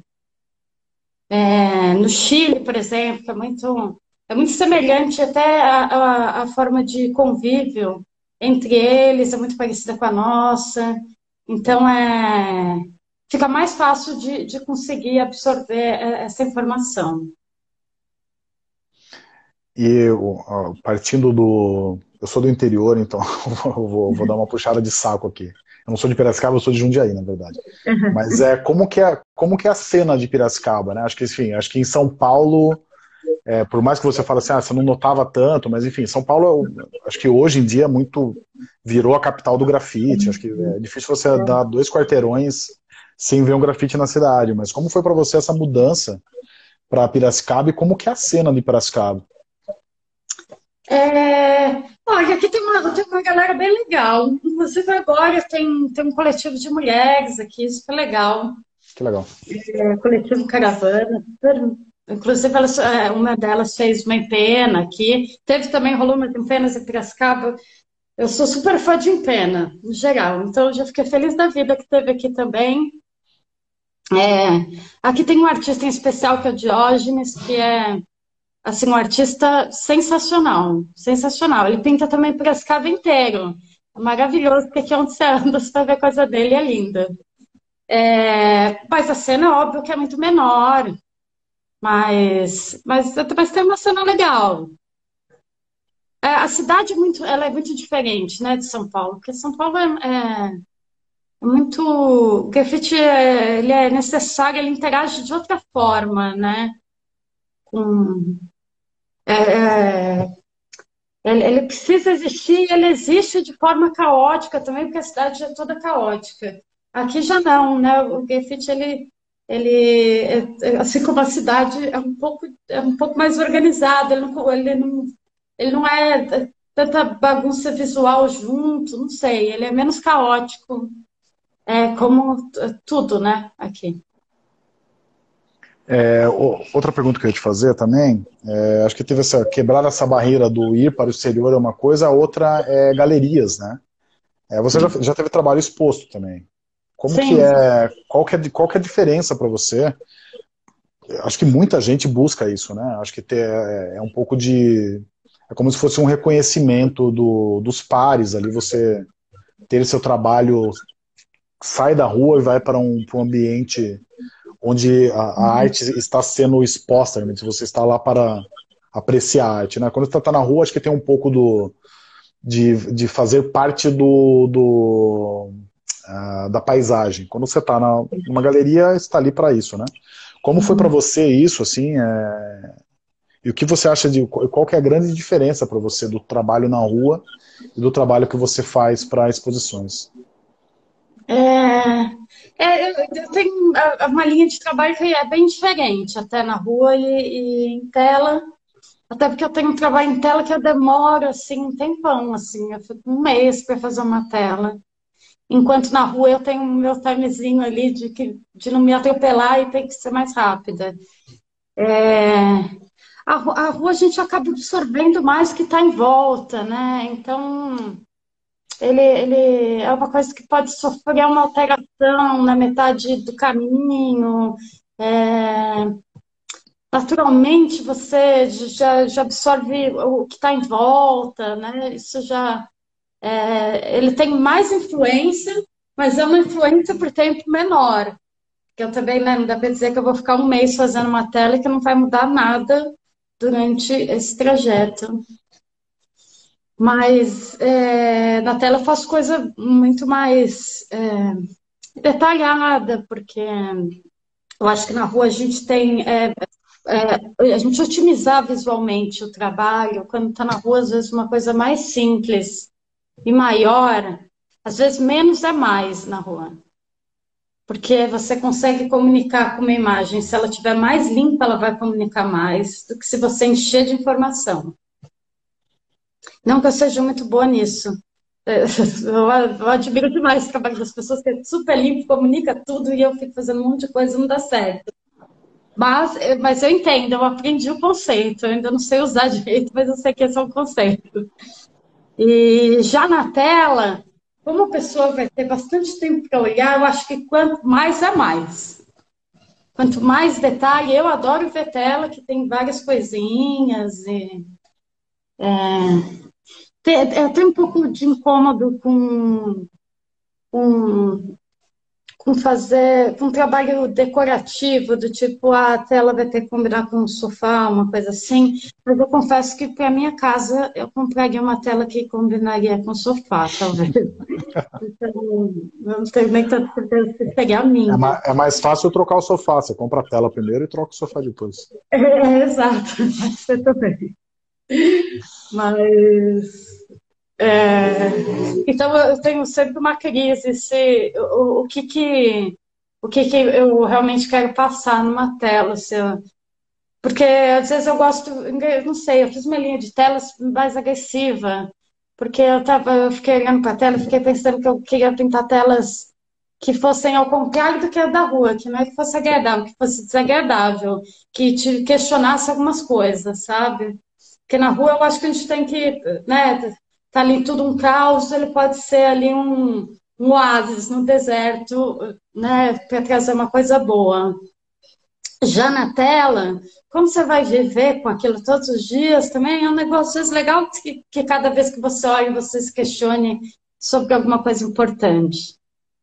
No Chile, por exemplo, é muito semelhante até a forma de convívio entre eles, é muito parecida com a nossa. Então, fica mais fácil de conseguir absorver essa informação. Partindo do. Eu sou do interior, então vou dar uma puxada de saco aqui. Eu não sou de Piracicaba, eu sou de Jundiaí, na verdade. Mas como que é a cena de Piracicaba, né? Acho que, enfim, acho que em São Paulo, por mais que você fale assim, você não notava tanto, mas enfim, São Paulo, acho que hoje em dia virou a capital do grafite. Acho que é difícil você dar 2 quarteirões sem ver um grafite na cidade. Mas como foi para você essa mudança para Piracicaba e como que é a cena de Piracicaba? Olha, aqui tem uma galera bem legal. Inclusive agora tem um coletivo de mulheres aqui, super legal. Que legal. Coletivo Caravana. Inclusive, uma delas fez uma empena aqui. Rolou umas empenas em Piracicaba. Eu sou super fã de empena, no geral. Então, eu já fiquei feliz da vida que teve aqui também. Aqui tem um artista em especial, que é o Diógenes, que é assim, um artista sensacional. Sensacional. Ele pinta também Piracicaba inteiro. É maravilhoso, porque aqui onde você anda, você vai ver coisa dele, é linda. Mas a cena, é óbvio que é muito menor. Mas tem uma cena legal. A cidade ela é muito diferente, né, de São Paulo, porque São Paulo é muito. O grafite ele é necessário, ele interage de outra forma, né? Com, é, é, ele precisa existir, ele existe de forma caótica também, porque a cidade já é toda caótica. Aqui já não, né? O grafite assim como a cidade é um pouco mais organizado, ele não é tanta bagunça visual junto, não sei, ele é menos caótico, como tudo, né, aqui. Outra pergunta que eu ia te fazer também, acho que teve quebrar essa barreira do ir para o exterior é uma coisa, a outra é galerias, né? Você já teve trabalho exposto também. Como que Sim. é, qual que é a diferença para você acho que muita gente busca isso, né? Acho que é um pouco de... É como se fosse um reconhecimento dos pares ali, você ter seu trabalho, sai da rua e vai para um ambiente onde a arte está sendo exposta, realmente, você está lá para apreciar a arte, né? Quando você está na rua, acho que tem um pouco de fazer parte da paisagem. Quando você está numa galeria, você está ali para isso, né? Como foi para você isso, assim, e o que você acha qual que é a grande diferença para você do trabalho na rua e do trabalho que você faz para exposições? É, eu tenho uma linha de trabalho que é bem diferente, até na rua e em tela, até porque eu tenho um trabalho em tela que eu demoro assim, um tempão, assim, eu fico um mês para fazer uma tela. Enquanto na rua eu tenho o meu timezinho ali de não me atropelar e tem que ser mais rápida. É, a rua a gente acaba absorvendo mais o que está em volta, né? Então, ele é uma coisa que pode sofrer uma alteração na metade do caminho. É, naturalmente, você já absorve o que está em volta, né? Isso já. Ele tem mais influência, mas é uma influência por tempo menor. Que eu também, né, não dá para dizer que eu vou ficar um mês fazendo uma tela e que não vai mudar nada durante esse trajeto. Mas na tela eu faço coisa muito mais detalhada, porque eu acho que na rua a gente tem. A gente otimizar visualmente o trabalho, quando está na rua, às vezes uma coisa mais simples e maior, às vezes menos é mais na rua. Porque você consegue comunicar com uma imagem. Se ela estiver mais limpa, ela vai comunicar mais do que se você encher de informação. Não que eu seja muito boa nisso. Eu admiro demais o trabalho das pessoas que é super limpo, comunica tudo e eu fico fazendo um monte de coisa e não dá certo. Mas eu entendo, eu aprendi o conceito. Eu ainda não sei usar direito, mas eu sei que esse é o conceito. E já na tela, como a pessoa vai ter bastante tempo para olhar, eu acho que quanto mais é mais. Quanto mais detalhe, eu adoro ver tela que tem várias coisinhas. Eu tenho um pouco de incômodo com, com trabalho decorativo, do tipo, a tela vai ter que combinar com um sofá, uma coisa assim. Mas eu confesso que para minha casa eu compraria uma tela que combinaria com sofá, talvez. Então, eu não tenho nem tanta certeza se seria a minha. É mais fácil trocar o sofá, você compra a tela primeiro e troca o sofá depois. Exato, pode ser também. Mas É, então eu tenho sempre uma crise se o que eu realmente quero passar numa tela, porque às vezes eu gosto, eu não sei, eu fiz uma linha de telas mais agressiva, porque eu fiquei olhando para a tela e fiquei pensando que eu queria pintar telas que fossem ao contrário do que é da rua, que não é que fosse agradável, que fosse desagradável, que te questionasse algumas coisas, sabe? Porque na rua eu acho que a gente tem que, né, tá ali tudo um caos, ele pode ser ali um oásis no deserto, né, para trazer uma coisa boa. Já na tela, como você vai viver com aquilo todos os dias, também é um negócio às vezes, legal que cada vez que você olha, você se questione sobre alguma coisa importante.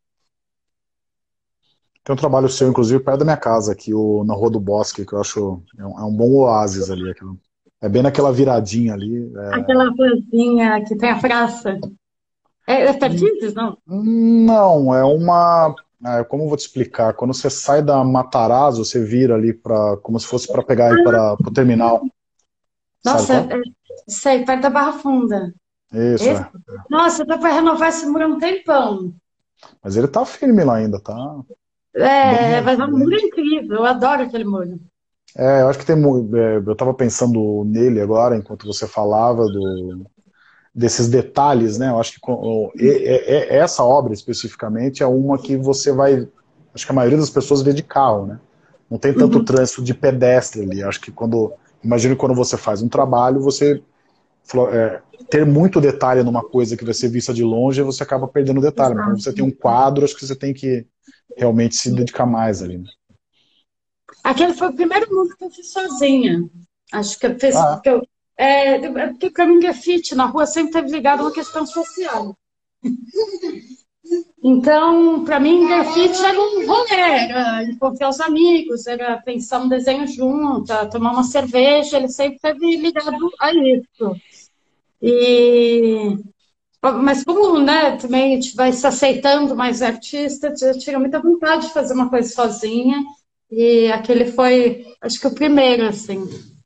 Tem um trabalho seu, inclusive, perto da minha casa, aqui na Rua do Bosque, que eu acho é um bom oásis ali. Aquilo. É bem naquela viradinha ali. Aquela ruazinha que tem a praça. É pertinho, não? Não, é uma. Como eu vou te explicar? Quando você sai da Matarazzo, você vira ali como se fosse para pegar aí para o terminal. Sabe Nossa, qual? sei, perto da Barra Funda. Isso, Esse? é. Nossa, dá para renovar esse muro há um tempão. Mas ele tá firme lá ainda, tá Mas é um muro bem. incrível, eu adoro aquele muro. Eu acho que eu estava pensando nele agora, enquanto você falava desses detalhes, né? Eu acho que essa obra especificamente é uma que você vai. Acho que a maioria das pessoas vê de carro, né? Não tem tanto Uhum. trânsito de pedestre ali. Acho que imagino que quando você faz um trabalho, você ter muito detalhe numa coisa que vai ser vista de longe, você acaba perdendo detalhe. Mas quando você tem um quadro, acho que você tem que realmente se dedicar mais ali, né? Aquele foi o primeiro mundo que eu fiz sozinha. Acho que eu fiz. Ah, Porque para mim, grafite na rua sempre esteve ligado a uma questão social. Então, para mim, grafite era um rolê, era encontrar os amigos, era pensar um desenho junto, tomar uma cerveja, ele sempre esteve ligado a isso. E, mas como, né, também a gente vai se aceitando mais artista, eu tinha muita vontade de fazer uma coisa sozinha, e aquele foi, acho que o primeiro, assim.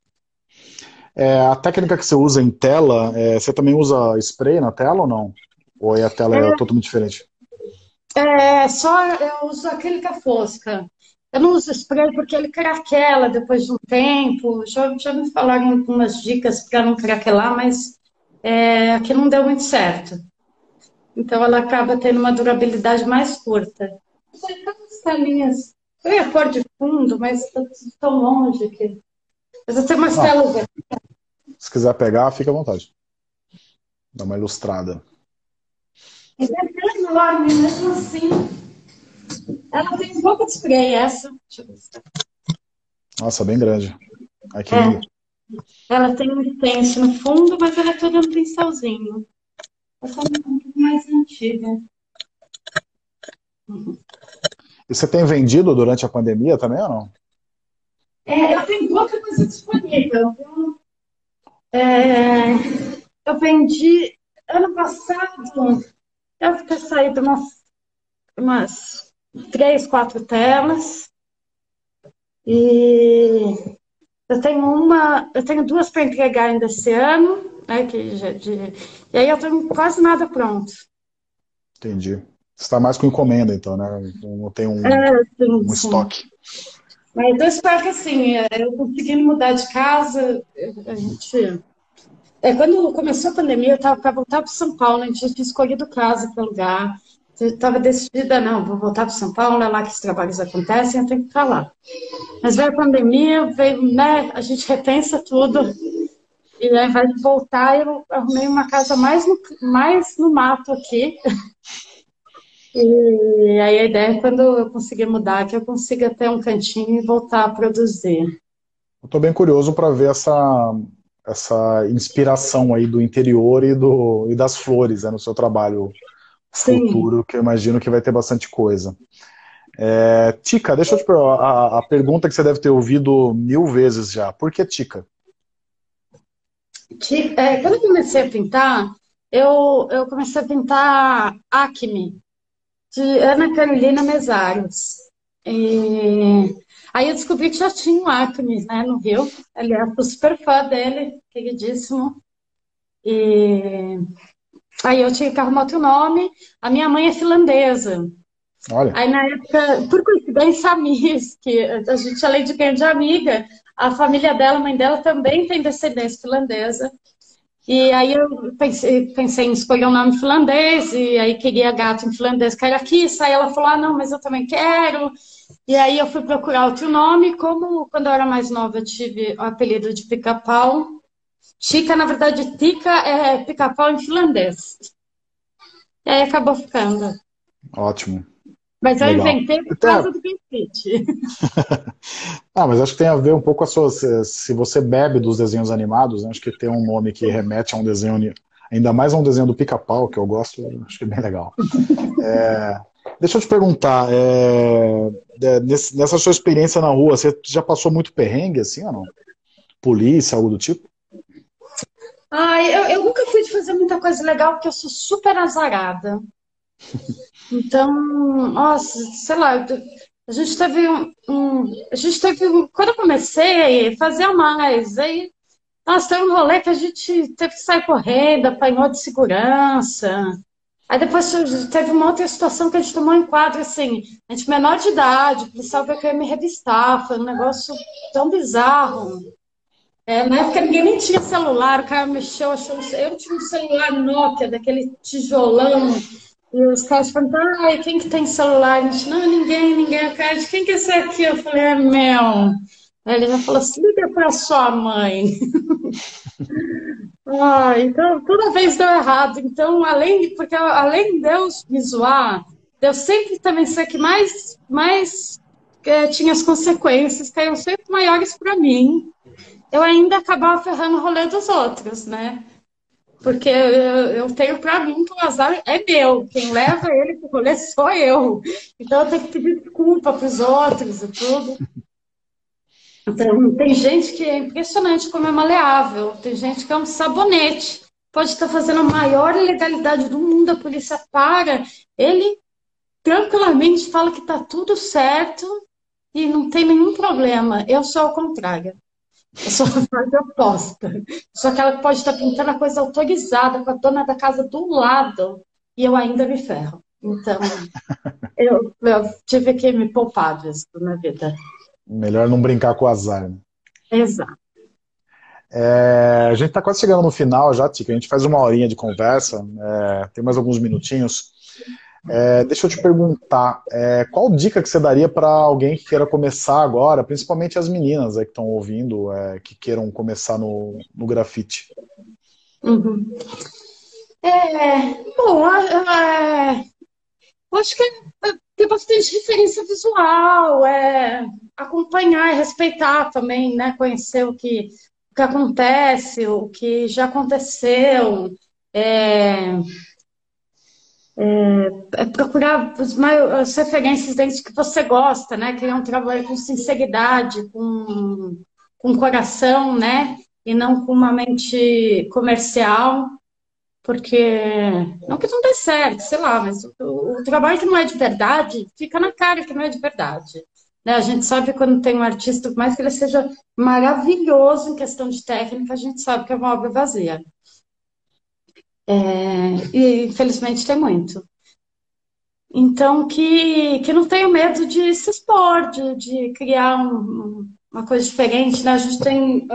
a técnica que você usa em tela, você também usa spray na tela ou não? Ou aí a tela é totalmente diferente? Só eu uso acrílica fosca. Eu não uso spray porque ele craquela depois de um tempo. Já me falaram algumas dicas para não craquelar, mas aqui não deu muito certo. Então ela acaba tendo uma durabilidade mais curta. As telinhas. Eu ia pôr de fundo, mas tão longe aqui. Mas eu tenho umas Não, telas. se quiser pegar, fica à vontade. Dá uma ilustrada. Mas é enorme, mesmo assim. Ela tem um pouco de spray, essa. Deixa eu ver. Nossa, bem grande. Ai, que É, lindo. ela tem um stencil no fundo, mas ela é toda no pincelzinho. Essa é um pouco mais antiga. E você tem vendido durante a pandemia também ou não? Eu tenho pouca coisa disponível. É, eu vendi ano passado, deve ter saído umas 3, 4 telas. E eu tenho duas para entregar ainda esse ano, né? E aí eu tenho quase nada pronto. Entendi. Você está mais com encomenda, então, né? Não tem Sim, um sim. estoque. Mas eu espero que assim, eu conseguindo mudar de casa, a gente. Quando começou a pandemia, eu estava para voltar para São Paulo, a gente tinha escolhido casa para alugar. Eu estava decidida, não, vou voltar para São Paulo, é lá que os trabalhos acontecem, eu tenho que ficar lá. Mas veio a pandemia, veio, né, a gente repensa tudo, e ao invés de voltar, eu arrumei uma casa mais no mato aqui. E aí a ideia é quando eu conseguir mudar, que eu consiga ter um cantinho e voltar a produzir. Eu estou bem curioso para ver essa inspiração aí do interior e das flores, né, no seu trabalho Sim. futuro, que eu imagino que vai ter bastante coisa. Tica, deixa eu te perguntar, a pergunta que você deve ter ouvido 1000 vezes já. Por que Tica? Quando eu comecei a pintar, eu comecei a pintar Acme, de Ana Carolina Mesaros. E aí eu descobri que já tinha um Acme, né, no Rio. Aliás, sou super fã dele, queridíssimo. E aí eu tinha que arrumar outro nome. A minha mãe é finlandesa. Olha, Aí, na época, por coincidência, a Miss, que a gente, além de grande amiga, a família dela, a mãe dela, também tem descendência finlandesa. E aí eu pensei em escolher um nome finlandês, e aí queria gato em finlandês, que era Kissa. Aí ela falou, ah, não, mas eu também quero. E aí eu fui procurar outro nome, como quando eu era mais nova eu tive o apelido de Pica-Pau. Chica, na verdade, Tica é pica-pau em finlandês. E aí acabou ficando. ótimo, Mas eu legal. inventei por Até, causa do grafite. mas acho que tem a ver um pouco com a sua. Se você bebe dos desenhos animados, né, acho que ter um nome que remete a um desenho, ainda mais a um desenho do Pica-Pau, que eu gosto, acho que é bem legal. Deixa eu te perguntar, nessa sua experiência na rua, você já passou muito perrengue assim ou não? Polícia, algo do tipo? Eu nunca fui de fazer muita coisa legal porque eu sou super azarada. Então, nossa, sei lá, a gente teve quando eu comecei, fazia mais. Aí, nossa, teve um rolê que a gente teve que sair correndo, apanhou de segurança. Aí depois teve uma outra situação que a gente tomou um enquadro, assim, a gente menor de idade, o policial veio querer me revistar, foi um negócio tão bizarro. Na época ninguém nem tinha celular, o cara mexeu, achou. Eu tinha um celular Nokia, daquele tijolão, e os caras perguntaram, ai, quem que tem celular? A gente, não, ninguém. O cara, de quem que é esse aqui? Eu falei, é meu. Aí ele já falou assim, liga para sua mãe. Então toda vez deu errado. Então, porque além de Deus me zoar, Deus sempre também ser que mais tinha as consequências que eram sempre maiores para mim. Eu ainda acabava ferrando o rolê dos outros, né? Porque eu tenho para mim que o azar é meu. Quem leva ele pro rolê sou eu. Então eu tenho que pedir desculpa para os outros e tudo. Então, tem gente que é impressionante como é maleável. Tem gente que é um sabonete. Pode estar fazendo a maior ilegalidade do mundo, a polícia para. Ele tranquilamente fala que está tudo certo e não tem nenhum problema. Eu sou ao contrário. Eu sou a parte oposta. Sou aquela que pode estar pintando a coisa autorizada com a dona da casa do lado e eu ainda me ferro. Então, eu tive que me poupar disso na vida. Melhor não brincar com o azar, né? Exato. A gente está quase chegando no final já, Tica. A gente faz uma horinha de conversa, tem mais alguns minutinhos. Deixa eu te perguntar, qual dica que você daria para alguém que queira começar agora, principalmente as meninas aí que estão ouvindo, que queiram começar no grafite? Uhum. Bom, eu acho que tem bastante referência visual, acompanhar e respeitar também, né? Conhecer o que acontece, o que já aconteceu, é, procurar as referências dentro do que você gosta, né? Criar um trabalho com sinceridade, com coração, né? E não com uma mente comercial. Porque, não que não dê certo, sei lá, mas o trabalho que não é de verdade, fica na cara que não é de verdade. Né? A gente sabe quando tem um artista, por mais que ele seja maravilhoso em questão de técnica, a gente sabe que é uma obra vazia. E infelizmente tem muito. Então, que não tenha medo de se expor, de criar uma coisa diferente, né? A gente tem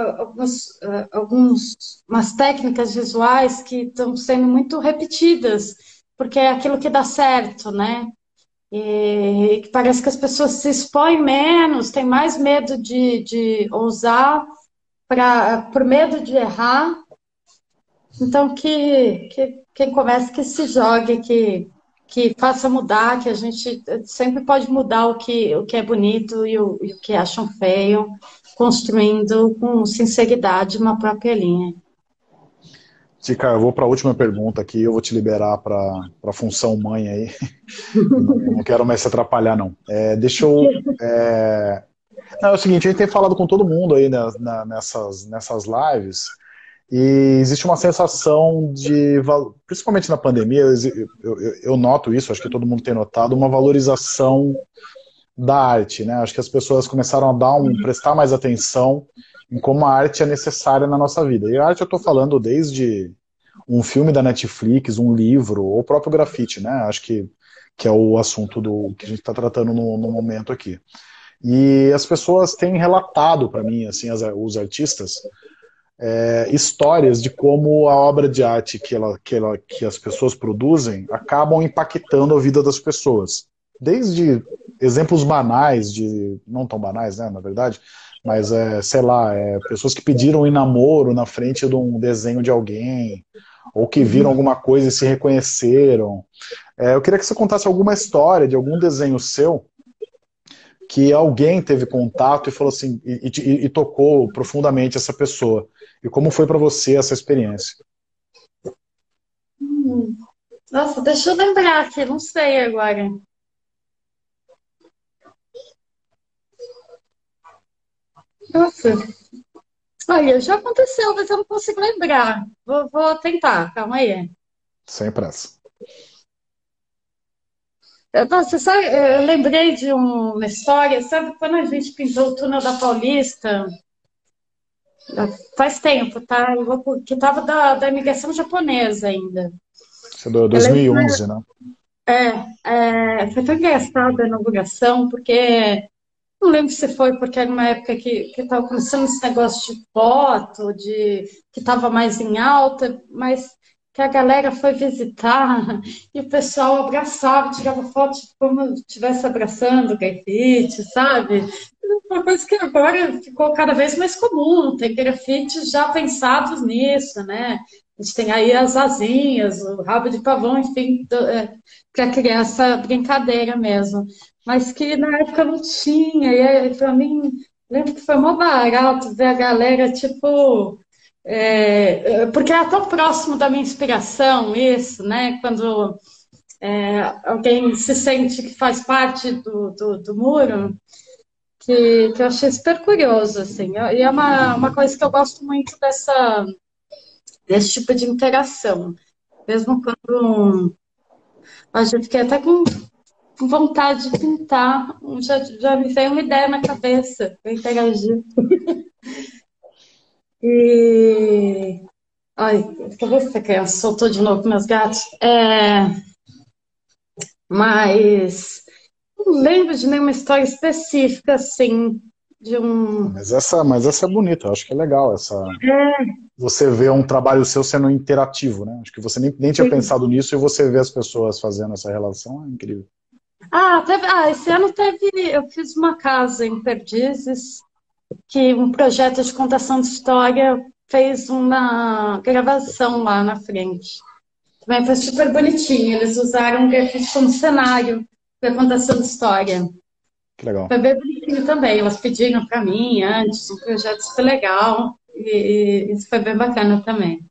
umas técnicas visuais que estão sendo muito repetidas, porque é aquilo que dá certo, né? E que parece que as pessoas se expõem menos, têm mais medo de ousar, por medo de errar. Então, que quem começa, que se jogue, que faça mudar, que a gente sempre pode mudar o que é bonito e o que acham feio, construindo com sinceridade uma própria linha. Tica, eu vou para a última pergunta aqui, eu vou te liberar para a função mãe aí. Não quero mais se atrapalhar, não. Deixa eu. Não, é o seguinte, a gente tem falado com todo mundo aí nessas lives, e existe uma sensação de, principalmente na pandemia, eu noto isso, acho que todo mundo tem notado, uma valorização da arte, né? Acho que as pessoas começaram a prestar mais atenção em como a arte é necessária na nossa vida. E a arte eu estou falando desde um filme da Netflix, um livro, ou o próprio grafite, né? Acho que é o assunto que a gente está tratando no momento aqui. E as pessoas têm relatado para mim, assim, os artistas, histórias de como a obra de arte que as pessoas produzem acabam impactando a vida das pessoas. Desde exemplos banais, não tão banais, né, na verdade, mas, sei lá, pessoas que pediram em namoro na frente de um desenho de alguém, ou que viram alguma coisa e se reconheceram. Eu queria que você contasse alguma história de algum desenho seu que alguém teve contato e falou assim, e tocou profundamente essa pessoa. E como foi para você essa experiência? Nossa, deixa eu lembrar aqui, não sei agora. Nossa, olha, já aconteceu, mas eu não consigo lembrar. Vou tentar, calma aí. Sem pressa. Nossa, sabe, eu lembrei de uma história, sabe quando a gente pintou o túnel da Paulista? Faz tempo, tá? Que estava da imigração japonesa ainda. Isso é 2011, né? Foi tão engraçado a inauguração, porque não lembro se foi porque era uma época que estava começando esse negócio de foto, que estava mais em alta, mas que a galera foi visitar e o pessoal abraçava, tirava foto como se estivesse abraçando o grafite, sabe? Uma coisa que agora ficou cada vez mais comum, tem grafites já pensados nisso, né? A gente tem aí as asinhas, o rabo de pavão, enfim, para criar essa brincadeira mesmo. Mas que na época não tinha, e aí, pra mim, lembro que foi mó barato ver a galera, tipo. Porque é tão próximo da minha inspiração, isso, né? Quando alguém se sente que faz parte do muro, que eu achei super curioso, assim. E é uma coisa que eu gosto muito desse tipo de interação. Mesmo quando. Eu já fiquei até com vontade de pintar, já me veio uma ideia na cabeça para interagir. E. Ai, deixa eu ver se a criança soltou de novo meus gatos. Mas não lembro de nenhuma história específica, assim, de um. Mas essa é bonita, eu acho que é legal, você vê um trabalho seu sendo interativo, né? Acho que você nem tinha pensado nisso e você vê as pessoas fazendo essa relação, é incrível. Esse ano teve. Eu fiz uma casa em Perdizes, que um projeto de contação de história fez uma gravação lá na frente. Também foi super bonitinho. Eles usaram o grafite como cenário para contação de história. Que legal. Foi bem bonitinho também. Elas pediram para mim antes, um projeto super legal. E isso foi bem bacana também.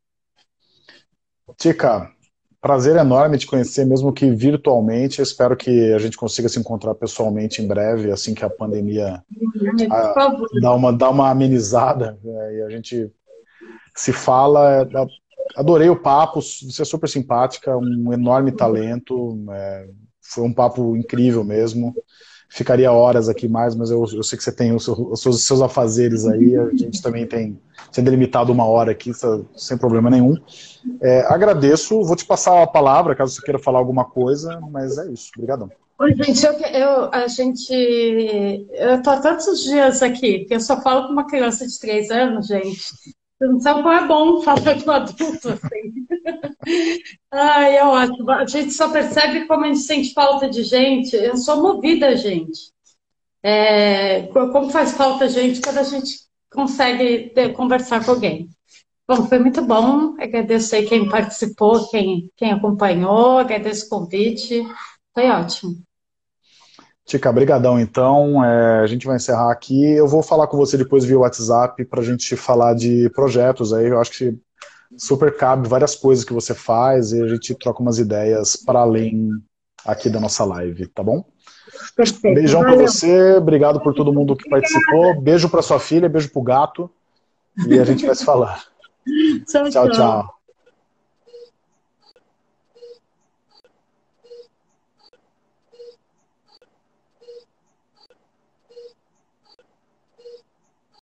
Tica, prazer enorme te conhecer, mesmo que virtualmente. Eu espero que a gente consiga se encontrar pessoalmente em breve, assim que a pandemia Por favor. dá uma amenizada, e a gente se fala. Adorei o papo, você é super simpática, um enorme talento, foi um papo incrível mesmo. Ficaria horas aqui mais, mas eu sei que você tem os seus afazeres aí, a gente também tem, sendo limitado uma hora aqui, sem problema nenhum. Agradeço, vou te passar a palavra, caso você queira falar alguma coisa, mas é isso, obrigadão. Oi, gente, eu tô há tantos dias aqui, que eu só falo com uma criança de 3 anos, gente. Você não sabe como é bom falar com um adulto, assim. Ai, é ótimo. A gente só percebe como a gente sente falta de gente. Eu sou movida, gente. Como faz falta gente quando a gente consegue conversar com alguém. Bom, foi muito bom. Agradeço aí quem participou, quem acompanhou, agradeço o convite. Foi ótimo. Tica, brigadão então, a gente vai encerrar aqui, eu vou falar com você depois via WhatsApp para a gente falar de projetos aí, eu acho que super cabe várias coisas que você faz e a gente troca umas ideias para além aqui da nossa live, tá bom? Perfeito. Beijão para Valeu. você, obrigado por todo mundo que participou, beijo para sua filha, beijo pro gato e a gente vai se falar. Tchau, Tchau, tchau. tchau.